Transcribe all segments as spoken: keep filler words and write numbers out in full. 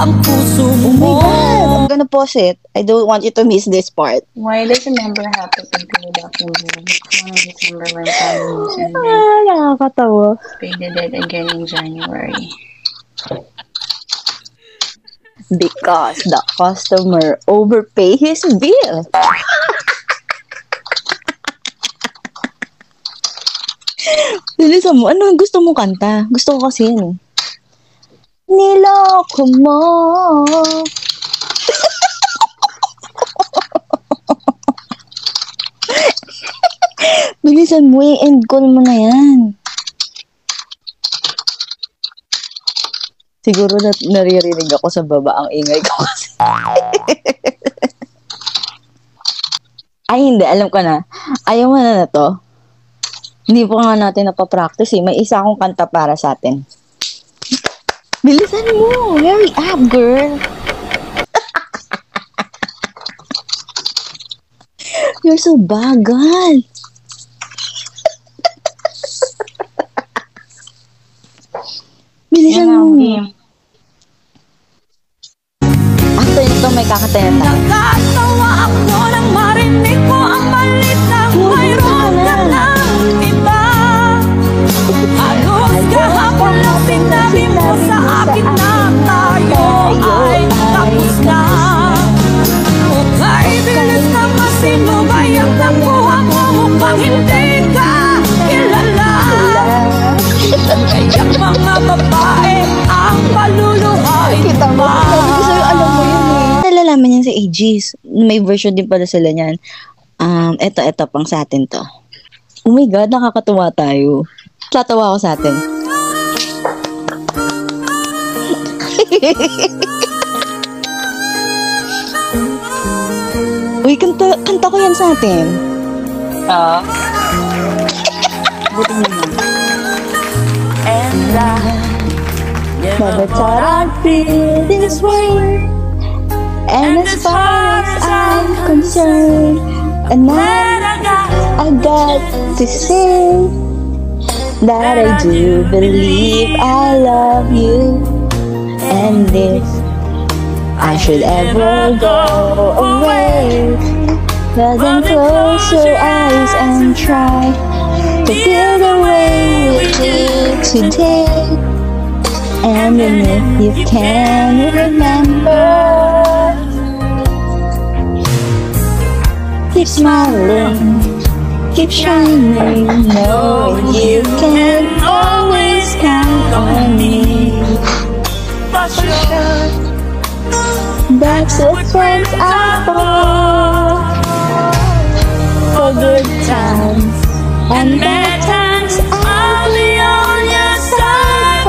ang puso mo. Oh my God, I'm gonna pause it. I don't want you to miss this part. Why does a member have to conclude after one December when families and then Ah, nakakatawa. paid it again in January? Because the customer overpay his bill. Lilisan mo, ano gusto mo kanta? Gusto ko kasi yun. Niloko mo. Bilisan mo, i-end call mo na yan. Siguro na naririnig ako sa baba ang ingay ko kasi. Ay, hindi. Alam ko na. Ayaw mo na na to. Hindi po nga natin napapractice eh. May isa akong kanta para sa atin. Bilisan mo. Hurry up, girl. You're so bagal. Bilisan mo. After ito, may kakatayan tayo. Nakatawa ako nang marinig ko ang balita. Mayroon ka ng iba. Halos kahapon lang sinabi mo sa akin na tayo ay tapos na. Okay, bilis na masinubay ang nakuha mo. Mukhang hindi ka kilala. Kaya mga babae ang paluluhain Kita mo. pa. Kasi alam mo yun eh. Nalalaman yan sa A Gs. May version din pala sila niyan. Um, eto, eto, pang sa atin to. Oh my God, nakakatuwa tayo. Tatawa ako sa atin. Uy, kanta, kanta ko yan sa atin. Ah. Buti naman. And I Never thought I'd feel this way. And as far as I'm concerned, and now I got to say that I do believe I love you. And if I should ever go away, well then close your eyes and try to feel the way we do today. And then if you can remember, keep smiling, keep shining, knowing you can always count on me. for sure. That's what friends are for. For good times and bad times, I'll be on your side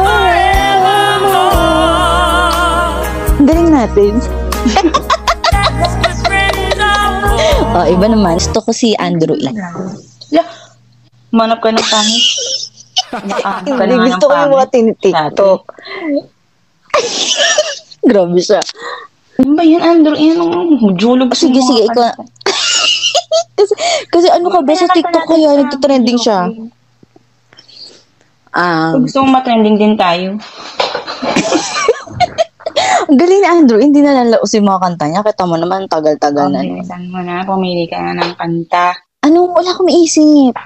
forevermore. galing natin. That's what friends are for. Oh, iba naman. Gusto ko si Andrew E. Yeah. Manap ka ng pangit. Makahanap ka Hindi, na nga gusto ng ko yung mga pangit. tinitiktok. Grabe siya. Ano ba yan, Andrew? Yan ang julog. Sige, sige, ikaw. kasi, kasi ano ka ba sa TikTok kaya nagtitrending siya? Um, Gusto mong matrending din tayo. ang galing ni Andrew, hindi na nalaos yung mga kanta niya. Kita mo naman, tagal-tagal na. Okay, saan mo na? Pumili ka na ng kanta. Ano? Wala akong maisip.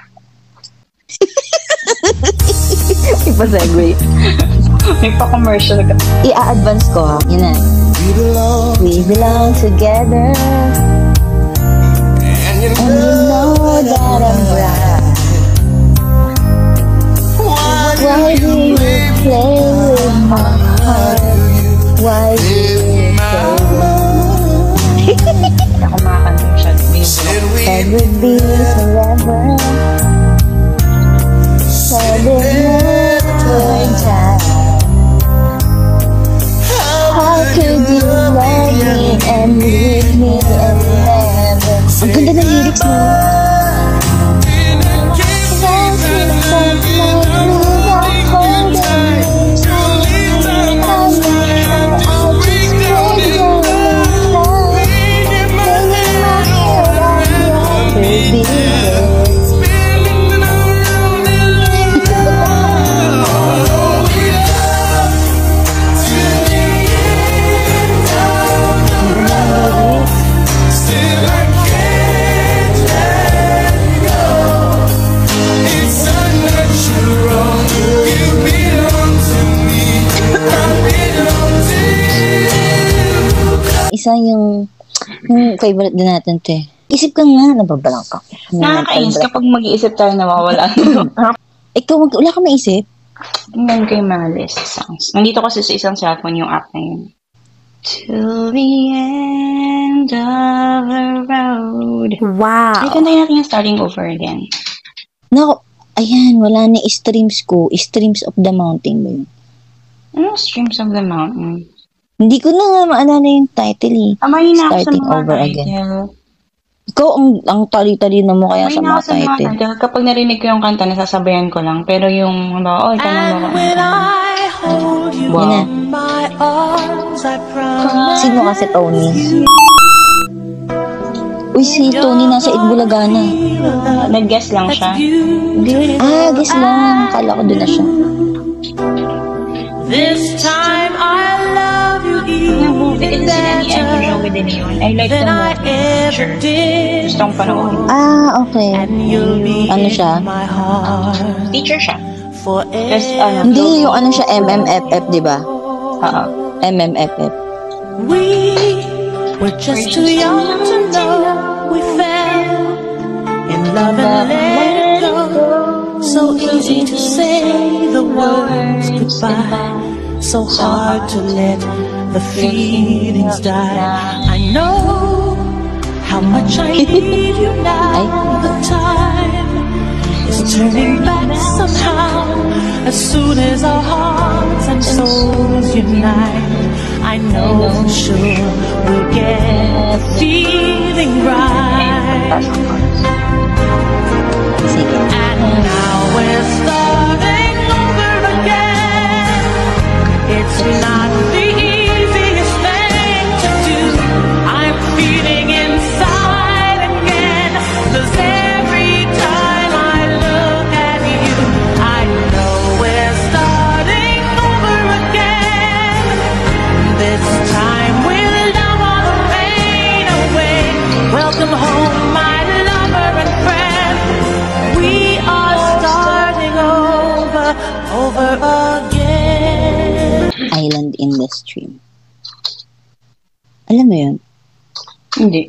Ipa segue. May pa-commercial ka. I-a-advance ko ha. Yan na. We belong, We belong together. and you And you know that I'm right. why Why do you play with my heart? Why do you play with Hindi ako makakanta siya. said we It would be forever. Said it never time. How could you love me and leave me and never? Ang ganda ng lyrics mo. isa yung, yung favorite din natin, te. Isip ka nga, nababalang ka. Nakakainis kapag mag-iisip tayo nawawala. Ikaw, wala ka maisip? Tingnan ko yung mga list songs. Nandito kasi sa isang cellphone yung app na yun. Till the end of the road. Wow. Ay, kantayin natin yung starting over again. Naku, ayan, wala na streams ko. Streams of the Mountain ba yun? Ano Streams of the Mountain? Hindi ko na nga maalala yung title eh. Ah, mahina ako sa Starting mga over title. again. Ikaw, ang, ang tali-tali na mo kaya sa Mahina mga ako sa mga title. title. Kapag narinig ko yung kanta, nasasabayan ko lang. Pero yung, ano, oh, tanong mo ko. Wow. Yun na. Sino kasi Tony? Uy, si Tony nasa Itbulaga na. Nag-guess lang siya. Ah, guess lang. Kala ko doon na siya. This time I love you even better I like the than I movie. ever did. Gusto kong panoorin. Ah, okay. And you'll be Ano siya? in my heart Teacher siya. forever. ano, Hindi, yung ano siya, M M F F, di ba? Oo. M M F F. We were just too young to know we fell in love and let it go. So easy to say the words goodbye, so hard to let the feelings die. I know how much I need you now. The time is turning back somehow. As soon as our hearts and souls unite, I know for sure we'll get the feeling right. And now we're starting over again. It's not the easiest thing to do. I'm feeling inside again. 'Cause every time I look at you, I know we're starting over again. This time we'll love all the pain away. Welcome home, my lover and friend. We are starting over, over again. Island in the Stream. Alam mo yun? Hindi.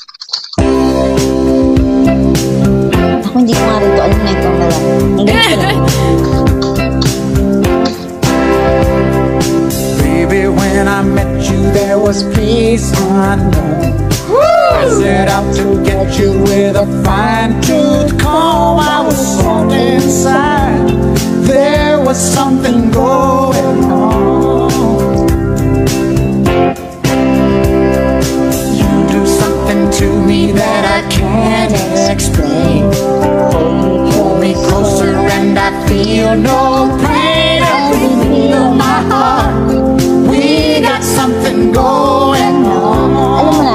Ako hindi ko nga rin ito alam na ito. Ang galing ko lang. Baby, when I met you, there was peace unknown. I set out to get you with a fine-tooth comb. I was on the inside. There was something going on. You do something to me that I can't explain. Hold me closer and I feel no pain. I feel my heart. We got something going on. Alam mo na?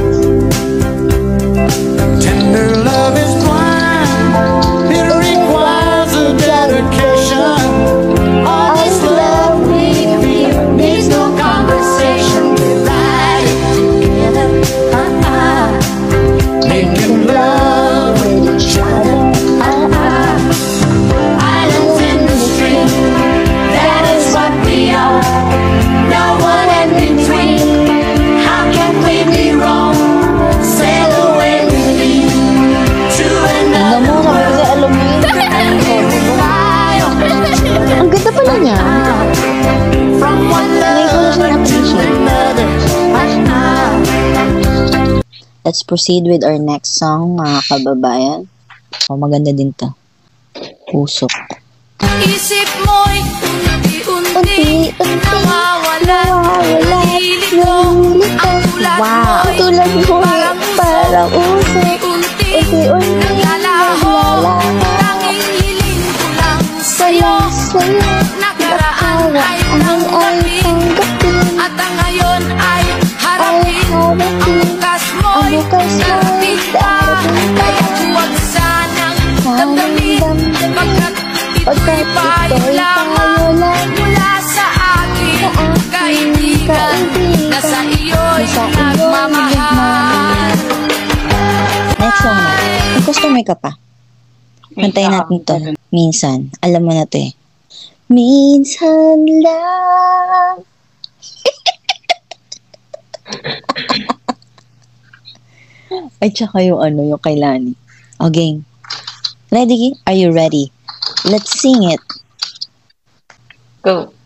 Tender love is blind. It requires a dedication. All this love we feel needs no conversation. We light it together. Uh-uh. Making love with each other. Uh-uh. Islands in the stream. That is what we are. No one in between. How can we be wrong? Sail away with me to Tignan mo, another sabi ko world. sa'yo, alam mo yun. And we fly on each other. Ang ganda pala niya. From one lover to another. Let's proceed with our next song, mga kababayan. Oh, maganda din to. Pusok. Isip mo'y unti-unti Unti-unti nawawala. Nalilito ang tulad Wow! mo'y Tulad mo parang parang usok. unti-unti Unti-unti naglalaho. naglalaho. Tanging hiling ko lang sa'yo. Sa'yo, Nakaraan ay tanggapin at ang ngayon ay harapin. Ang bukas mo'y darating pa. Kaya huwag sanang damdamin pagkat ito'y payo lamang mula sa aking kaibigan na sa iyo'y nagmamahal. Next song na. Kung customer ka pa, kantayin natin to. Minsan. Alam mo na to eh. Minsan lang. Ay, tsaka yung ano, yung kay Lani. Okay. Ready? Are you ready? Let's sing it. Go.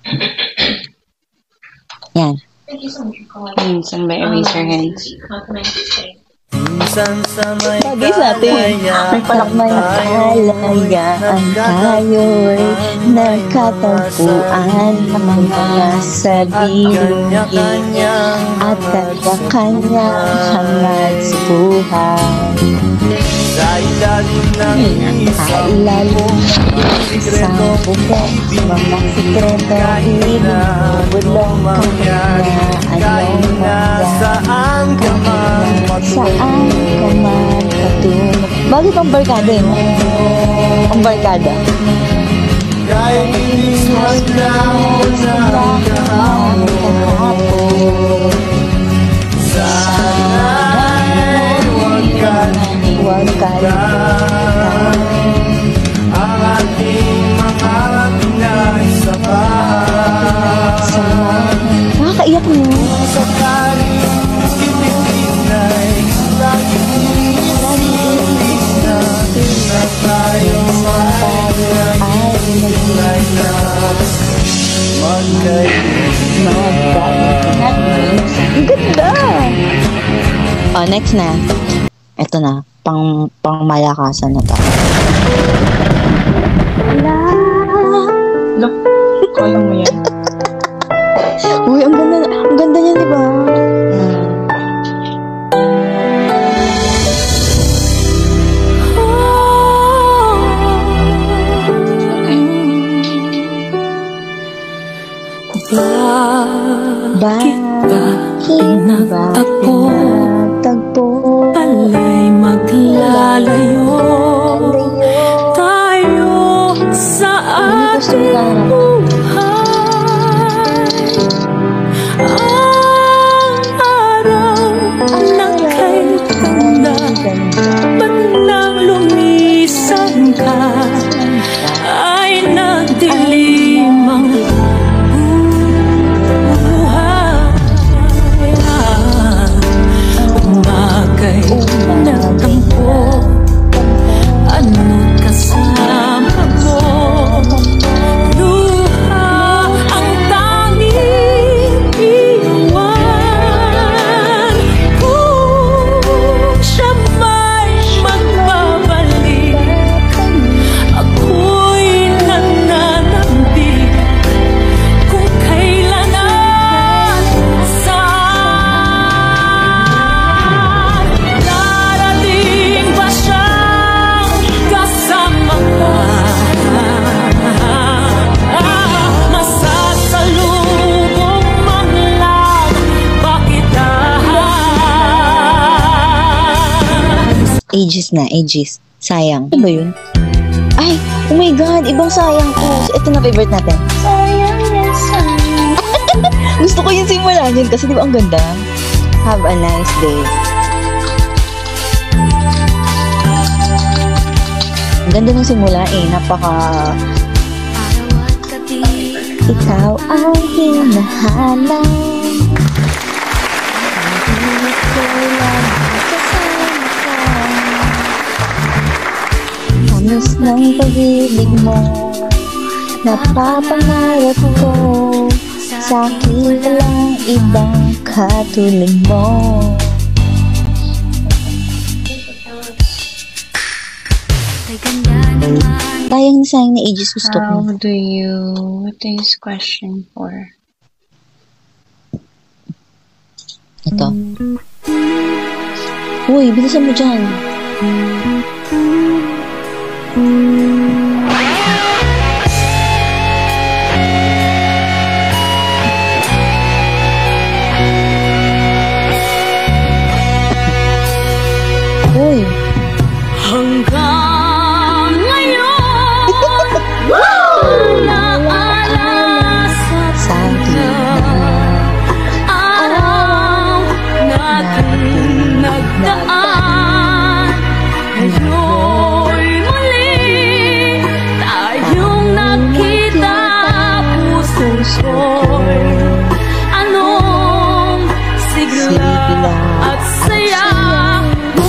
Yan. Minsan ba Eraserheads? Minsan sa may Bagay sa atin. May palakalagaan tayo'y nagkatagpuan ng mga sarili at kanya-kanyang hangad sa buhay. sa ilalim ng Sa ilalim ng isang bukong mga sikretong ibinubulong kanya anong saan ka man saan ka man patungo. Bakit ang barkada eh? Ang barkada. kahit iniwan na mo ng kahapon, sana'y huwag ka Huwag ka ang ating mga pinagsabahan. nakakaiyak mo. Sakaling tinitinay, laging inisip natin na tayo ay nagilay na magkaibigan. Ang ganda! Oh, next na. Ito na. Pang, pang malakasan na to. Look, kaya mo yan. Uy, ang ganda, ang ganda niya, di ba? Bakit ba pinagtagpo Pala'y maglalayo tayo sa ating buhay. Ang araw na kay ganda, ba't nang lumisan ka ay nagdilim ang bagay nagtampo, ano't kasama mo, luha ang tanging iwan. Kung siya may magbabalik, ako'y nananambik kung kailan at saan. Darating ba siyang kasama ka? Masasalubong man lang ba kita? Ages na, ages. Sayang. Ano ba yun? Ay, oh my God, ibang sayang to. Ito na favorite natin. Sayang na sayang. Gusto ko yung simula yun kasi di ba ang ganda? Have a nice day. Ang ganda ng simula eh. Napaka... Ikaw ang hinahanap. Hindi ko lang kasama ka. Tamis ng pag-ibig mo, napapangarap ko. Sa'kin walang ibang katulad mo. Sayang na sayang na ages gusto ko. How do you, what is question for? Ito. Uy, bilisan mo dyan. Uy. Hanggang ngayon, naaalala sa araw natin nagdaan. Ngayon'y muli tayong nakita, pusong ko'y anong sigla at saya.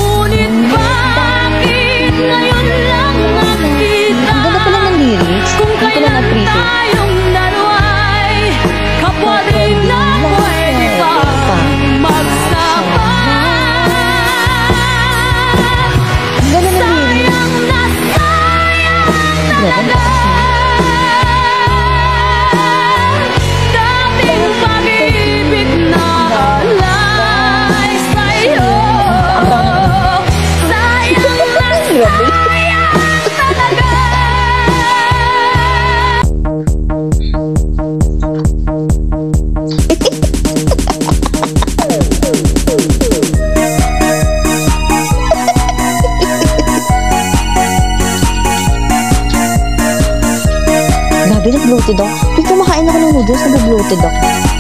Nabubloated ako. Tuwing kumakain ako ng noodles, nabubloated ako.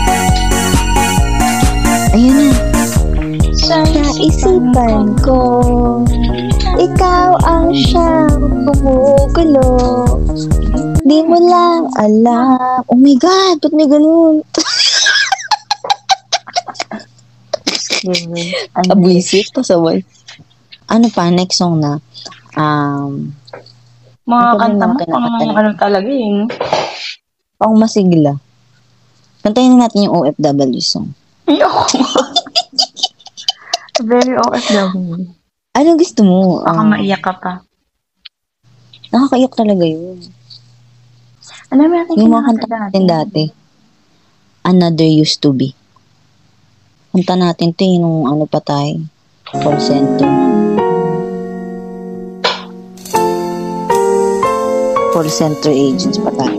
Ayan na. Sa isipan ko, ikaw ang siyang bumugulo. Di mo lang alam. Oh my God, ba't may ganun? Abwisit, pasaway. Ano pa, next song na. Um, mga kanta mo, pang ano talaga yun. Pang masigla. Kantayin natin yung O F W song. Ayoko. Very O F W. Ano gusto mo? Baka Um, maiyak ka pa. nakakaiyak talaga yun. Ano naman natin Yung mga kinakanta kanta natin dati. Another Used to Be. Kanta natin ito eh, nung ano pa tayo. Call center. Call center agents pa tayo.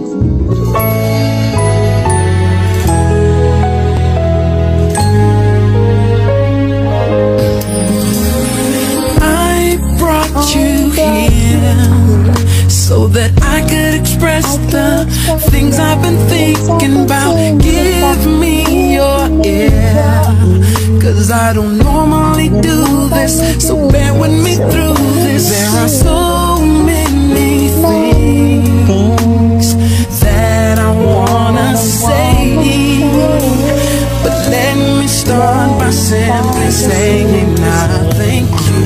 I brought you here so that I could express the things I've been thinking about. Give me your ear, cause I don't normally do this, so bear with me through this. There are so many things that I wanna say, but let me start by simply saying I thank you.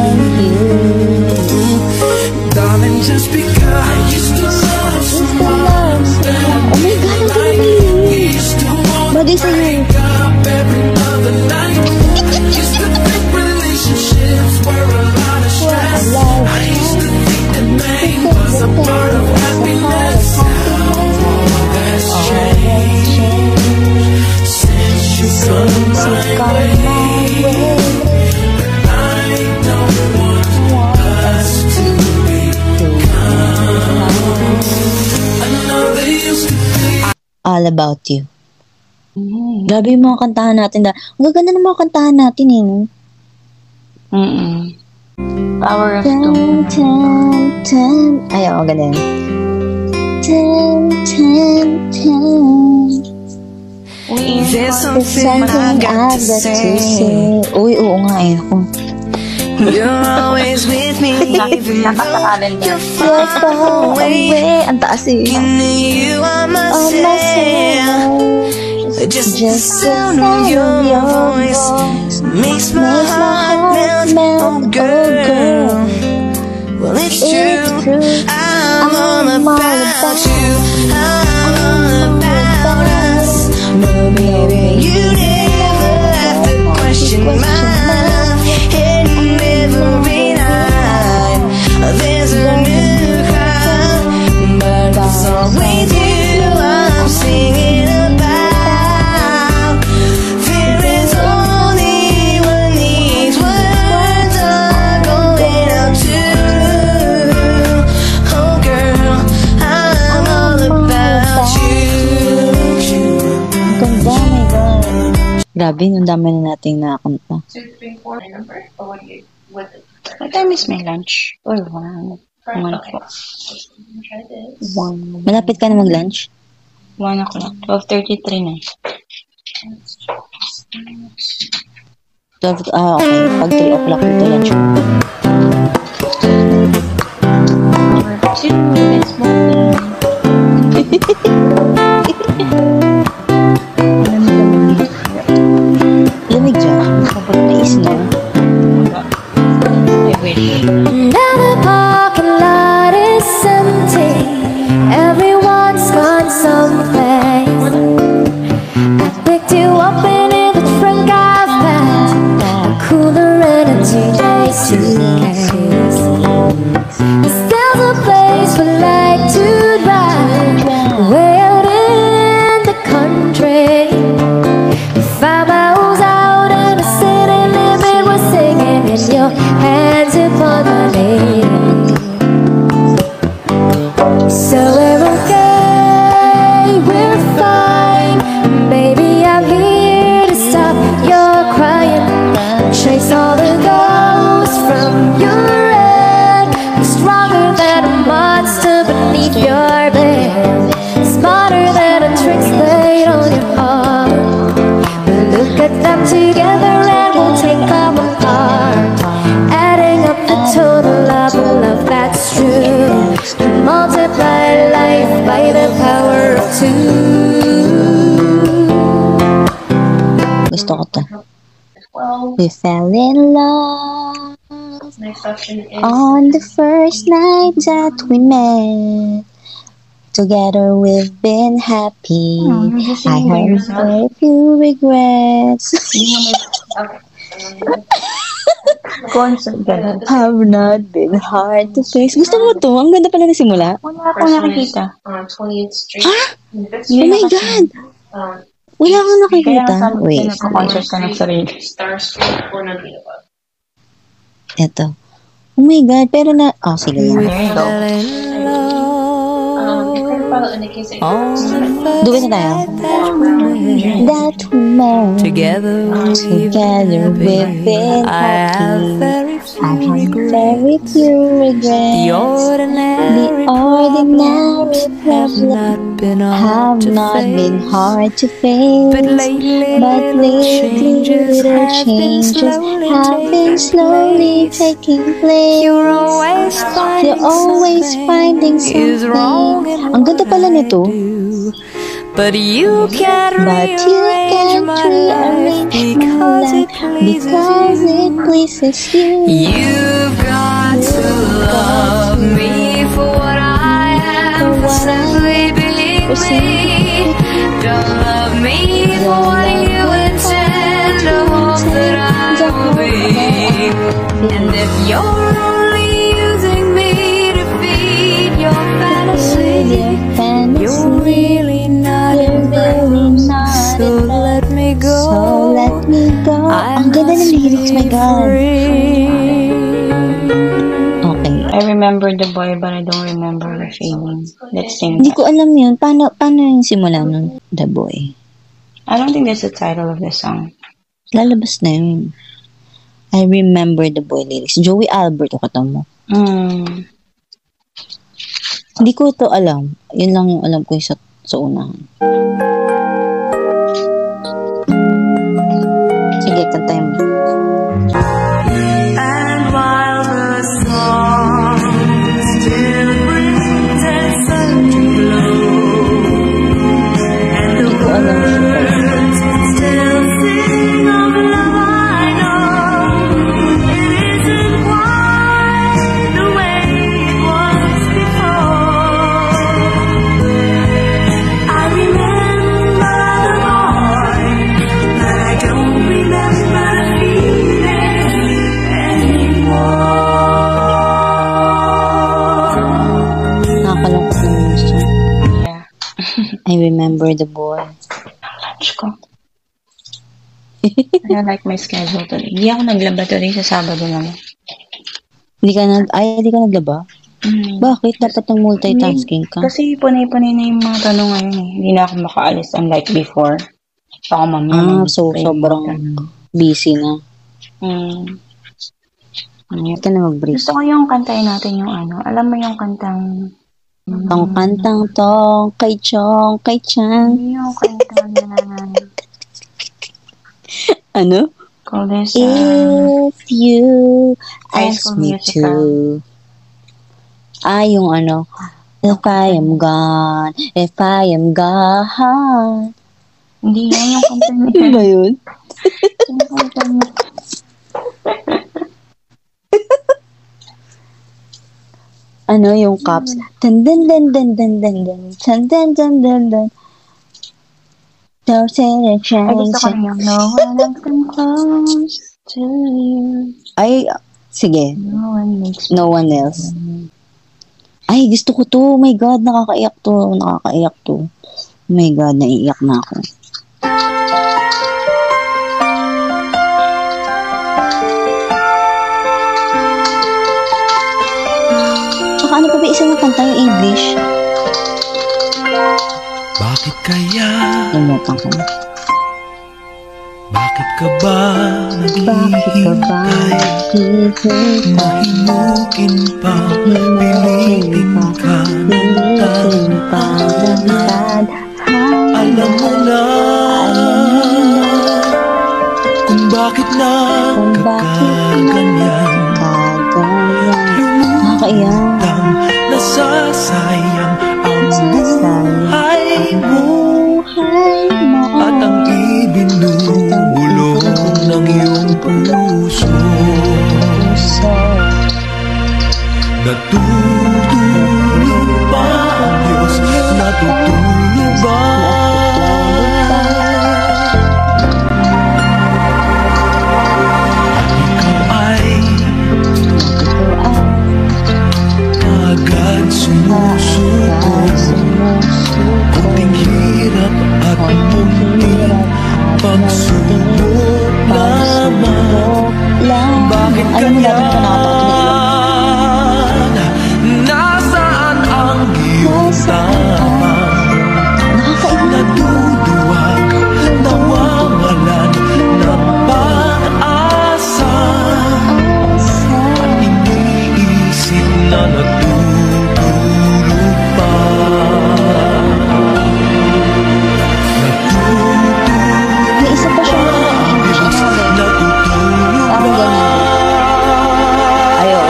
Darling, just because I used to love someone, Oh my God, ang galing we used to want Bagay to sa'yo. break up every other night. Used to think relationships were a lot of stress. I used to think that pain was a part of happiness. Now all that's changed since you come my way. I don't want us to another used to be. All About You. Mm. Grabe yung mga kantahan natin. Da. Ang gaganda ng mga kantahan natin eh. No? Mm-mm. Power of Ten, two. ten, ten. Ay, oo, galing. Ten, ten, ten. Uy, There's There's something something I've got to say. Uy, oo nga eh. Ako. You're always with me, even though you're Far far away. away. Ang taas eh. You know you are my Oh, myself. Just the sound of your voice makes my heart melt. Oh, girl. Well, it's true. I'm all about you. I'm all about us. But baby, you never have to question my love. And every night there's a new cry, but it's always you I'm singing about. There is only one these words are going out to. Oh girl, I'm all about you. Ang ganda, my God. Grabe, ang dami na nating nakakanta. What time is my lunch? Oh, one. One o'clock. One. Malapit ka na mag-lunch? One o'clock. Twelve thirty-three na. twelve, ah, okay. Pag three o'clock ito lunch mo. Let's move. Lamig dyan. May snow. I wish. Now the parking lot is empty. Everyone's gone someplace. I picked you up in a different car, a cooler energy. They see We fell in love Next option is on the first night that we met. Together we've been happy. Oh, you're just I singing by have yourself? very few regrets. Constant ganun. Have not been hard to face. Gusto mo to? Ang ganda pala na simula. Wala akong nakikita. on twentieth Street. Ha? Yun Oh my kasi. God! Um, Wala akong Kaya nakikita. nga sabi ko, Wait. nagko-concert ka ng sarili. Star Street or Nandito. Eto. Oh my God. Pero na... Oh, sige yan. There you go. Um, you can follow in the case of Do it na tayo. That we met. Together Together we've been happy. I have very few regrets. The ordinary problems have not been hard to face. But lately little changes have been slowly taking place. You're always finding something. Ang ganda pala nito. But you can't But you can't rearrange my life because it pleases you. You've got to love me for what I am, for simply being me. Don't love me for what you intend to hope that I will be. And if you're only using me to feed your fantasy, you're really not in love. So let me go. So let me go. Ang ganda ng lyrics, my God. Okay. I remember the boy, but I don't remember the feeling. Let's sing Hindi that. ko alam yun. Paano, paano yung simula nun? The Boy. I don't think that's the title of the song. Lalabas na yun. I remember the Boy lyrics. Joey Albert, o kata mo. Mm. Hindi ko ito alam. Yun lang yung alam ko yung sa, sa unahan. Sige, kantay mo. And while the song still brings its afterglow, and the words still sing of love, I know it isn't quite the way it was before. I remember the boy, but I don't remember the feeling anymore. Nakakalungkot naman siya. Yeah. I remember the boy. Lunch ko. I like my schedule today. Hindi ako naglaba today sa Sabado lang. Hindi ka nag... Ay, hindi ka naglaba? Mm. Bakit? Dapat ng multitasking ka. Kasi punay-punay na yung mga tanong ngayon eh. Hindi na ako makaalis unlike before. Baka Ah, mamaya. so sobrang busy na. Mm. Hindi ka na mag-break. Gusto ko yung kantayin natin yung ano. Alam mo yung kantang... Tong kantang tong, kay chong, kay chan. Yung kantang na... Ano? Call this... Uh, If you High ask School me Musical. to. Ah, yung ano. If I am gone, if I am gone. Hindi yan yung kantang Ano niya. ba yun? Yung kantang niya. Ano yung caps? Dun dun dun dun dun dun dun dun dun dun dun dun. Don't say the Ay, gusto ko change. na yung No one else come close to you. Ay, sige. No one makes me. No one else. Ay, gusto ko to. Oh my God, nakakaiyak to. Nakakaiyak to. Oh my God, naiiyak na ako. Saka ano pa ba isa na kanta yung English? Bakit kaya? Limutan ko na. Bakit ka ba Bakit ka ba naghihintay? naghihintay? Hinukin pa, pilitin ka Pilitin pa ng tadhana. Alam mo na kung bakit na Kung bakit kaganyan. kaganyan. Nakakaiyak. Lumutang nasasayang ang buhay mo Buhay mo. at ang ibinubulong ng iyong puso munting pagsubok lamang. Bakit kaya nasaan ang iyong tama? Naduduwag, nawawalan ng pag-asa, at iniisip na natutulog pa. May isa pa siya. Natutulog Parang ba? ganyan. Ayaw.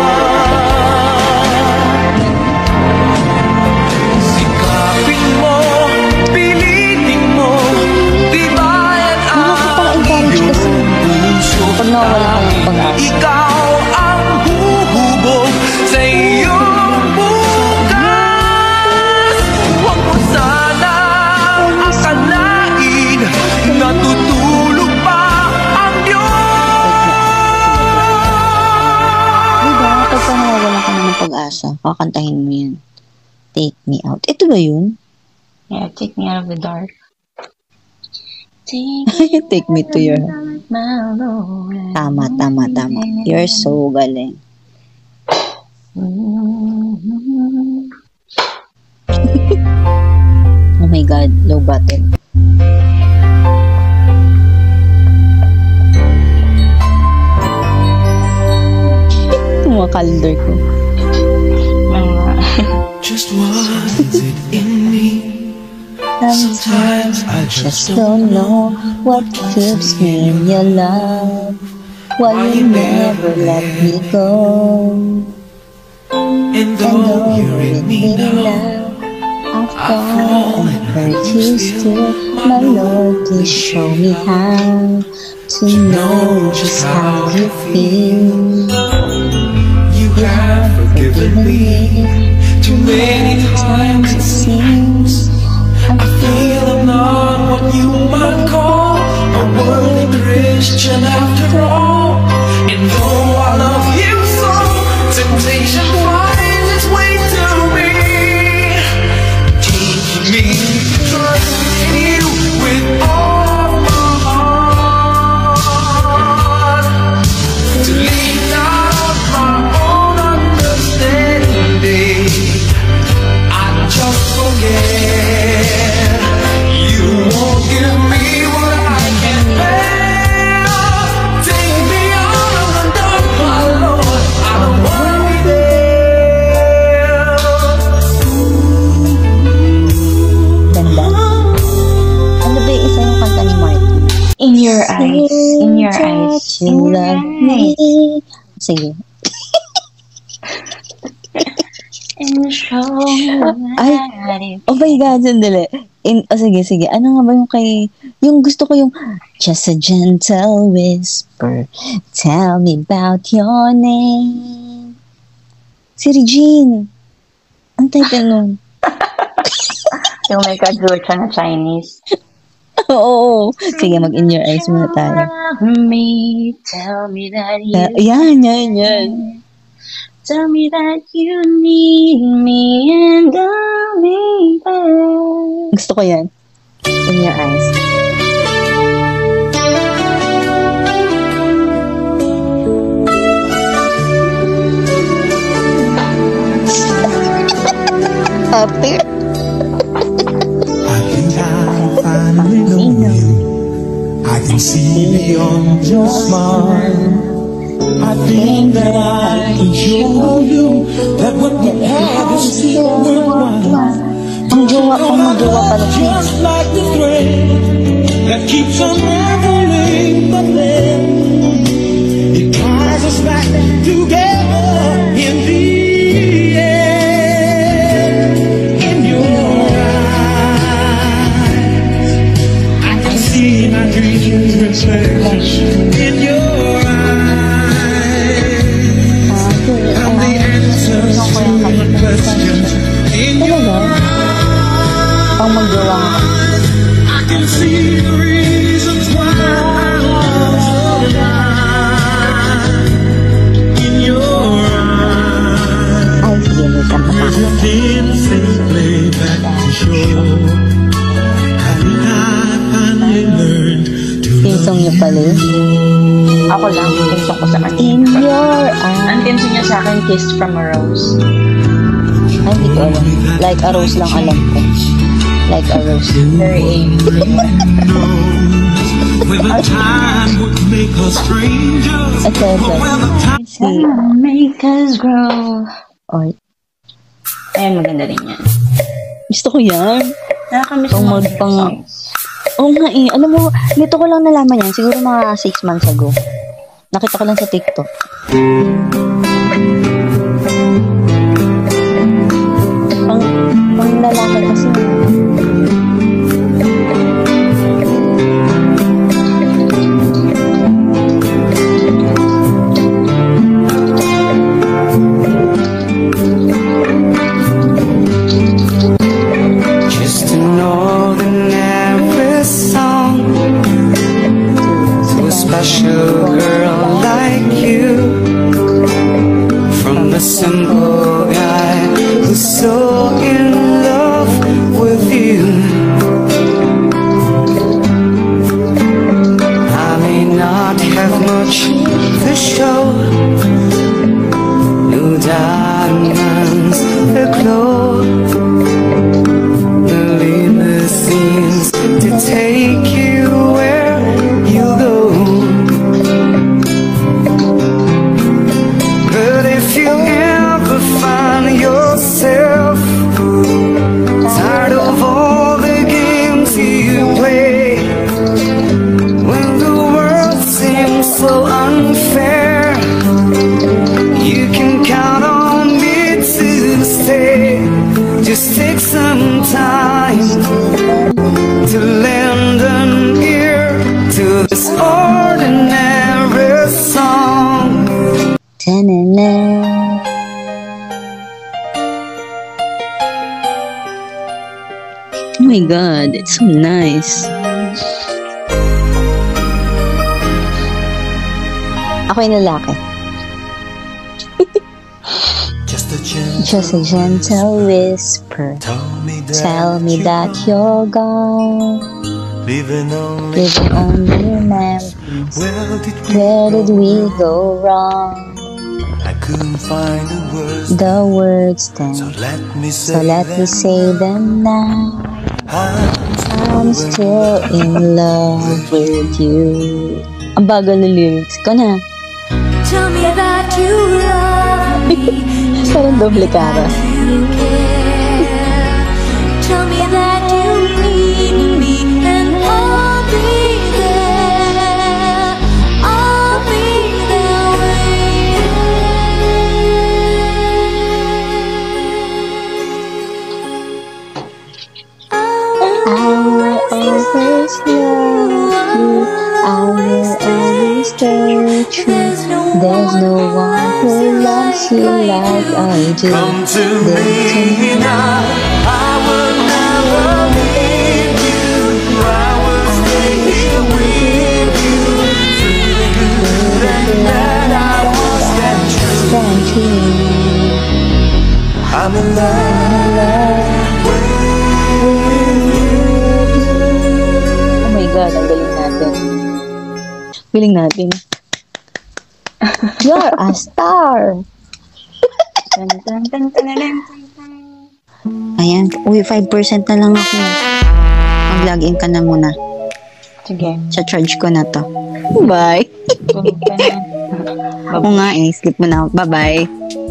Sikapin mo, pilitin mo, tibayan ang Nakakapaka-encourage kasi. iyong puso. Pag nawawala ka ng pag-asa. Ikaw ang huhubog sa iyong bukas. Huwag mo sanang akalain, natutulog pa ang Diyos. Diba? Pagka nawawala ka na ng pag-asa, kakantahin mo yan. Take me out. Ito ba yun? Yeah, take me out of the dark. Take me to your... My Lord. Tama, tama, tama. You're so galing. Oh my God, low button. Yung mga calendar ko. Just what is it in me? Sometimes I just Just don't know what keeps me in your love. Why you never let me go. And And though though you're you're in me in now, love, I've fallen and hurt you still. My Lord, please show me how to know just how you feel. you have forgiven me too many times it seems. I feel I'm not what you might call a worthy Christian after all. And though I love you so, temptation finds its way to me. Teach me to trust you with all my heart, to lean out my own understanding. I just forget you won't give me what I can bear. Take me out of the dark, my Lord. I don't wanna be there. Ganda. Ano ba yung isa yung kanta ni Martin? In your eyes. In your eyes. You In your love me. eyes. Sige. And show me Ay, that it oh my God, sandali. In, oh, sige, sige. Ano nga ba yung kay... Yung gusto ko yung... Just a gentle whisper. Tell me about your name. Si Regine. Ang title nun. yung may kadulo siya na Chinese. Oo. Sige, mag in your eyes muna tayo. Tell me, tell me that you... Uh, yan, yan, yan. Tell me that you need me and I'll be there. Gusto ko yan. In your eyes. Up there. I think I finally know you. I can see beyond your smile. I think that I can show you that what we have is still worthwhile. Ang jowa ko, mag-jowa pala siya. Just like the thread that keeps unraveling, but then it ties us back together in the end. In your eyes, I can see my dreams reflected in your eyes. I'm the answers to my questions in your eyes. Pang mag-jowa nga. I can see the reasons why I was alive in your eyes. Ay, sige, may kanta pa. There's a thin, faint play back to show how we have song niya pala yun. Ako lang, yung song ko sa kanya. In your eyes. Ang theme song niya sa akin, Kiss from a Rose. Ay, hindi ko alam. Like a rose lang alam ko. Like a rose. Very A. Ito, ito. Si... Make us grow. Oy. Ayan, maganda rin yan. Gusto ko yan. Nakakamiss Pang mo mga magpang... songs. Oo nga eh. Alam mo, nito ko lang nalaman yan. Siguro mga six months ago. Nakita ko lang sa TikTok. Pang, pang lalaki kasi. Just an ordinary song to a special girl like you, from a simple guy who's so in love with you. I may not have much to show, no diamonds aglow, the limousines to take you where you go. But if you ever find yourself tired of all the games you play, when the world seems so unfair, you can count on me to stay. Just take some time to lend an ear to this ordinary song. Ta-na-na. Oh my god, it's so nice. Ako yung lalaki. Just a gentle, Just a gentle whisper. tell me that, Tell me that you're gone. living only. Living only memories. Where did we Where did go? we go wrong? I couldn't find the words. The words then. So let me say, So let me them say them now. I'm I'm still in love with you. Ang bagal na lyrics ko na. Tell me that you love me. Parang doble cara. You care. Tell me that you need me, and I'll be there. I'll be there waiting. I will always love you. I will always stay true. There's no one who loves you like I do. Come to me now. I will never leave you. I will stay here with you. Through the good and bad, I will stand true. Stand true. I'm in love with Oh my God, ang galing natin. Galing natin. You're a star! Dun, dun, dun, dun, dun, dun. Ayan. Uy, five percent na lang ako. Mag-login ka na muna. Sige. Sa charge ko na to. Bye! Tulog ka na. Oo nga eh. Sleep mo na. Bye-bye.